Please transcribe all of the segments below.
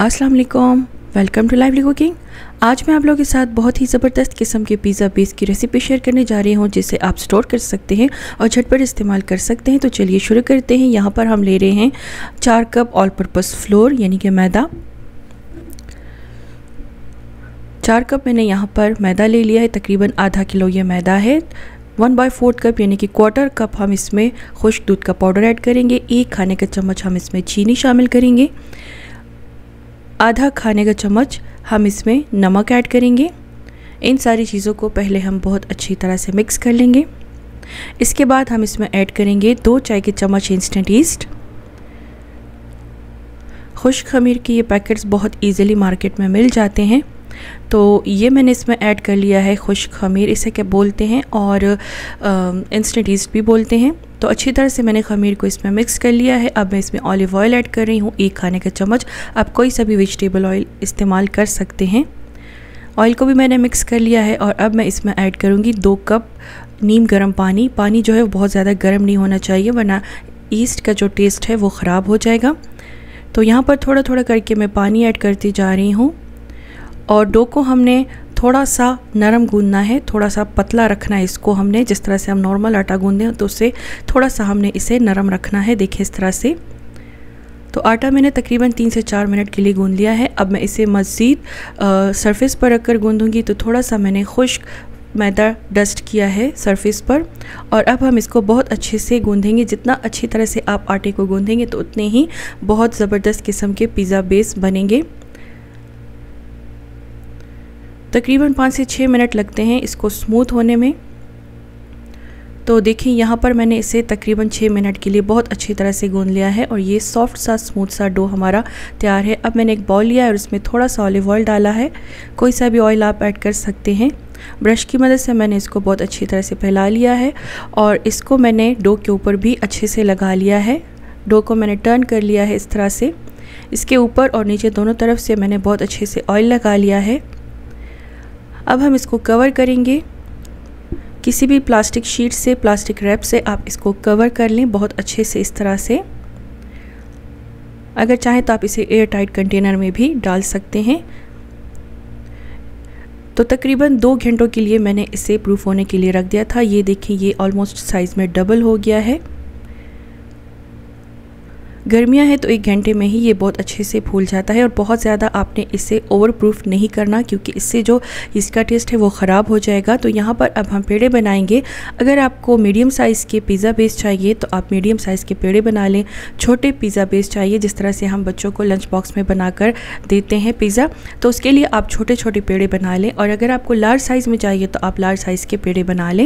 अस्सलाम वालेकुम, welcome to lively cooking. आज मैं आप लोगों के साथ बहुत ही ज़बरदस्त किस्म के पिज़्ज़ा बेस की रेसिपी शेयर करने जा रही हूँ, जिसे आप स्टोर कर सकते हैं और झटपट इस्तेमाल कर सकते हैं। तो चलिए शुरू करते हैं। यहाँ पर हम ले रहे हैं 4 कप ऑल पर्पस फ्लोर यानी कि मैदा। 4 कप मैंने यहाँ पर मैदा ले लिया है, तकरीबन आधा किलो ये मैदा है। 1/4 कप यानी कि क्वार्टर कप हम इसमें खुश्क दूध का पाउडर ऐड करेंगे। 1 खाने का चम्मच हम इसमें चीनी शामिल करेंगे। आधा खाने का चम्मच हम इसमें नमक ऐड करेंगे। इन सारी चीज़ों को पहले हम बहुत अच्छी तरह से मिक्स कर लेंगे। इसके बाद हम इसमें ऐड करेंगे 2 चाय के चम्मच इंस्टेंट ईस्ट। खुश्क खमीर के ये पैकेट्स बहुत इजीली मार्केट में मिल जाते हैं, तो ये मैंने इसमें ऐड कर लिया है खुश्क खमीर, इसे क्या बोलते हैं, और इंस्टेंट ईस्ट भी बोलते हैं। तो अच्छी तरह से मैंने खमीर को इसमें मिक्स कर लिया है। अब मैं इसमें ऑलिव ऑयल ऐड कर रही हूँ, 1 खाने का चम्मच। आप कोई सा भी वेजिटेबल ऑयल इस्तेमाल कर सकते हैं। ऑयल को भी मैंने मिक्स कर लिया है और अब मैं इसमें ऐड करूँगी 2 कप नीम गर्म पानी। पानी जो है वो बहुत ज़्यादा गर्म नहीं होना चाहिए, वरना ईस्ट का जो टेस्ट है वो ख़राब हो जाएगा। तो यहाँ पर थोड़ा थोड़ा करके मैं पानी ऐड करती जा रही हूँ और डो को हमने थोड़ा सा नरम गूंदना है, थोड़ा सा पतला रखना है इसको हमने। जिस तरह से हम नॉर्मल आटा गूंदते हैं तो उससे थोड़ा सा हमने इसे नरम रखना है। देखिए इस तरह से। तो आटा मैंने तकरीबन 3 से 4 मिनट के लिए गूंद लिया है। अब मैं इसे मज़ीद सरफेस पर रखकर गूंदूंगी। तो थोड़ा सा मैंने खुश्क मैदा डस्ट किया है सरफेस पर और अब हम इसको बहुत अच्छे से गूंदेंगे। जितना अच्छी तरह से आप आटे को गूंदेंगे तो उतने ही बहुत ज़बरदस्त किस्म के पिज़्ज़ा बेस बनेंगे। तकरीबन 5 से 6 मिनट लगते हैं इसको स्मूथ होने में। तो देखिए यहाँ पर मैंने इसे तकरीबन 6 मिनट के लिए बहुत अच्छी तरह से गूंद लिया है और ये सॉफ्ट सा स्मूथ सा डो हमारा तैयार है। अब मैंने एक बाउल लिया है और उसमें थोड़ा सा ऑलिव ऑयल डाला है। कोई सा भी ऑयल आप ऐड कर सकते हैं। ब्रश की मदद से मैंने इसको बहुत अच्छी तरह से फैला लिया है और इसको मैंने डो के ऊपर भी अच्छे से लगा लिया है। डो को मैंने टर्न कर लिया है इस तरह से। इसके ऊपर और नीचे दोनों तरफ से मैंने बहुत अच्छे से ऑयल लगा लिया है। अब हम इसको कवर करेंगे। किसी भी प्लास्टिक शीट से, प्लास्टिक रैप से आप इसको कवर कर लें बहुत अच्छे से इस तरह से। अगर चाहें तो आप इसे एयर टाइट कंटेनर में भी डाल सकते हैं। तो तकरीबन 2 घंटों के लिए मैंने इसे प्रूफ होने के लिए रख दिया था। ये देखिए ये ऑलमोस्ट साइज़ में डबल हो गया है। गर्मियाँ हैं तो 1 घंटे में ही ये बहुत अच्छे से फूल जाता है और बहुत ज़्यादा आपने इसे ओवर प्रूफ नहीं करना, क्योंकि इससे जो इसका टेस्ट है वो ख़राब हो जाएगा। तो यहाँ पर अब हम पेड़े बनाएंगे। अगर आपको मीडियम साइज़ के पिज़्ज़ा बेस चाहिए तो आप मीडियम साइज़ के पेड़े बना लें। छोटे पिज़्ज़ा बेस चाहिए जिस तरह से हम बच्चों को लंच बॉक्स में बनाकर देते हैं पिज़्ज़ा, तो उसके लिए आप छोटे छोटे पेड़े बना लें। और अगर आपको लार्ज साइज़ में चाहिए तो आप लार्ज साइज़ के पेड़े बना लें।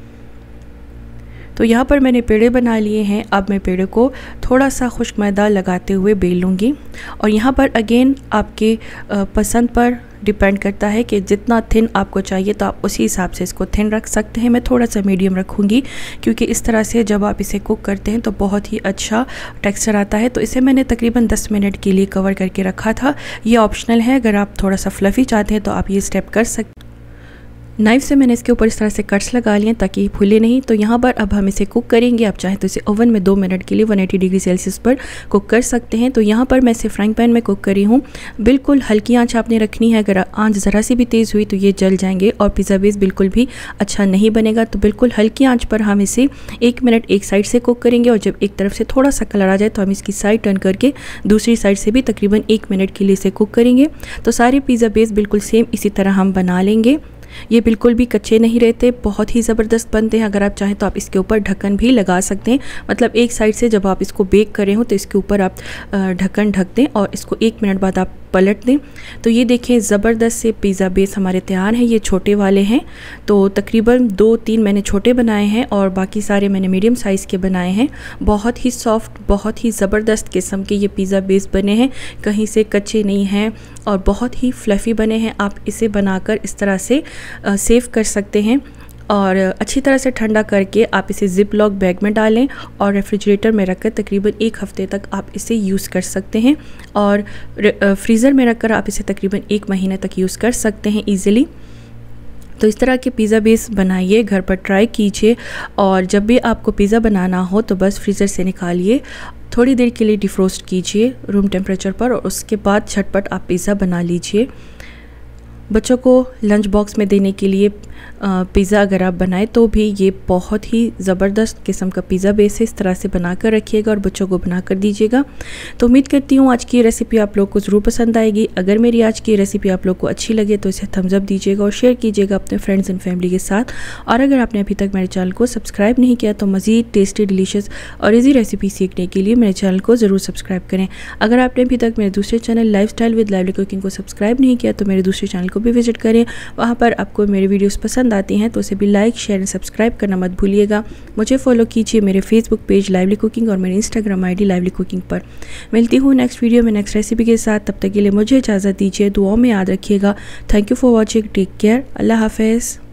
तो यहाँ पर मैंने पेड़े बना लिए हैं। अब मैं पेड़े को थोड़ा सा खुश्क मैदा लगाते हुए बेल लूँगी। और यहाँ पर अगेन आपके पसंद पर डिपेंड करता है कि जितना थिन आपको चाहिए तो आप उसी हिसाब से इसको थिन रख सकते हैं। मैं थोड़ा सा मीडियम रखूँगी क्योंकि इस तरह से जब आप इसे कुक करते हैं तो बहुत ही अच्छा टेक्सचर आता है। तो इसे मैंने तकरीबन 10 मिनट के लिए कवर करके रखा था। ये ऑप्शनल है, अगर आप थोड़ा सा फ्लफ़ी चाहते हैं तो आप ये स्टेप कर सकते हैं। नाइफ़ से मैंने इसके ऊपर इस तरह से कट्स लगा लिए ताकि ये फूले नहीं। तो यहाँ पर अब हम इसे कुक करेंगे। आप चाहें तो इसे ओवन में 2 मिनट के लिए 180 डिग्री सेल्सियस पर कुक कर सकते हैं। तो यहाँ पर मैं इसे फ्राइंग पैन में कुक करी हूँ। बिल्कुल हल्की आंच आपने रखनी है। अगर आंच ज़रा सी भी तेज़ हुई तो ये जल जाएंगे और पिज़्ज़ा बेस बिल्कुल भी अच्छा नहीं बनेगा। तो बिल्कुल हल्की आंच पर हम इसे 1 मिनट एक साइड से कुक करेंगे और जब एक तरफ से थोड़ा सा कलर आ जाए तो हम इसकी साइड टर्न करके दूसरी साइड से भी तकरीबन 1 मिनट के लिए इसे कुक करेंगे। तो सारे पिज़्ज़ा बेस बिल्कुल सेम इसी तरह हम बना लेंगे। ये बिल्कुल भी कच्चे नहीं रहते, बहुत ही ज़बरदस्त बनते हैं। अगर आप चाहें तो आप इसके ऊपर ढक्कन भी लगा सकते हैं। मतलब एक साइड से जब आप इसको बेक कर रहे हो तो इसके ऊपर आप ढक्कन ढक दें और इसको 1 मिनट बाद आप पलट दें। तो ये देखें ज़बरदस्त से पिज़्ज़ा बेस हमारे तैयार हैं। ये छोटे वाले हैं, तो तकरीबन 2-3 मैंने छोटे बनाए हैं और बाकी सारे मैंने मीडियम साइज़ के बनाए हैं। बहुत ही सॉफ्ट, बहुत ही ज़बरदस्त किस्म के ये पिज़्ज़ा बेस बने हैं, कहीं से कच्चे नहीं हैं और बहुत ही फ्लफ़ी बने हैं। आप इसे बनाकर इस तरह से सेव कर सकते हैं और अच्छी तरह से ठंडा करके आप इसे ज़िप लॉक बैग में डालें और रेफ्रिजरेटर में रखकर तकरीबन 1 हफ़्ते तक आप इसे यूज़ कर सकते हैं। और फ्रीज़र में रखकर आप इसे तकरीबन 1 महीने तक यूज़ कर सकते हैं ईज़िली। तो इस तरह के पिज़्ज़ा बेस बनाइए, घर पर ट्राई कीजिए और जब भी आपको पिज़्ज़ा बनाना हो तो बस फ्रीज़र से निकालिए, थोड़ी देर के लिए डिफ्रोस्ट कीजिए रूम टेम्परेचर पर और उसके बाद झटपट आप पिज़्ज़ा बना लीजिए। बच्चों को लंच बॉक्स में देने के लिए पिज़्ज़ा अगर आप बनाएं तो भी ये बहुत ही ज़बरदस्त किस्म का पिज़्ज़ा बेस है। इस तरह से बना कर रखिएगा और बच्चों को बना कर दीजिएगा। तो उम्मीद करती हूँ आज की रेसिपी आप लोग को ज़रूर पसंद आएगी। अगर मेरी आज की रेसिपी आप लोग को अच्छी लगे तो इसे थम्स अप दीजिएगा और शेयर कीजिएगा अपने फ्रेंड्स एंड फैमिली के साथ। और अगर आपने अभी तक मेरे चैनल को सब्सक्राइब नहीं किया तो मज़ीद टेस्टी, डिलीशियस और ईजी रेसिपी सीखने के लिए मेरे चैनल को ज़रूर सब्सक्राइब करें। अगर आपने अभी तक मेरे दूसरे channel lifestyle with lively cooking को सब्सक्राइब नहीं किया तो मेरे दूसरे चैनल को भी विजिट करें। वहाँ पर आपको मेरे वीडियोस पसंद आती हैं तो उसे भी लाइक, शेयर एंड सब्सक्राइब करना मत भूलिएगा। मुझे फॉलो कीजिए मेरे फेसबुक पेज लाइवली कुकिंग और मेरे इंस्टाग्राम आईडी लाइवली कुकिंग पर। मिलती हूँ नेक्स्ट वीडियो में नेक्स्ट रेसिपी के साथ। तब तक के लिए मुझे इजाज़त दीजिए, दुआओं में याद रखिएगा। Thank you for watching, take care, अल्लाह हाफिज़।